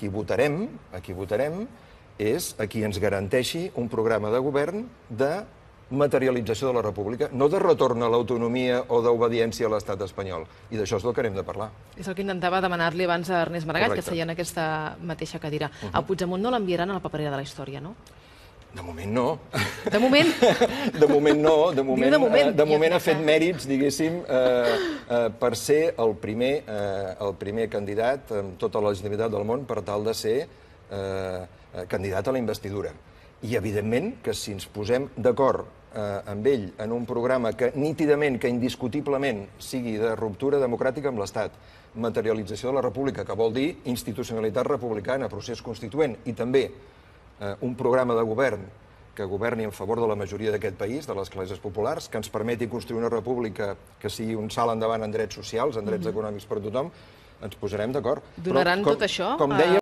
qui votarem és a qui ens garanteixi un programa de govern de materialització de la república, no de retorn a l'autonomia o d'obediència a l'estat espanyol. I d'això és del que anem de parlar. És el que intentava demanar-li abans a Ernest Maragall, Correcte. que seia en aquesta mateixa cadira. A Puigdemont no l'enviaran a la paperera de la història, no? De moment no. De moment? De moment no. De moment. moment ha fet mèrits, diguéssim, per ser el primer candidat amb tota la legitimitat del món per tal de ser candidat a la investidura. I, evidentment, que si ens posem d'acord amb ell en un programa que nítidament, que indiscutiblement sigui de ruptura democràtica amb l'Estat, materialització de la república, que vol dir institucionalitat republicana, procés constituent, i també un programa de govern que governi en favor de la majoria d'aquest país, de les classes populars, que ens permeti construir una república que sigui un salt endavant en drets socials, en drets econòmics per a tothom, ens posarem d'acord. Donaran tot això? Com deia,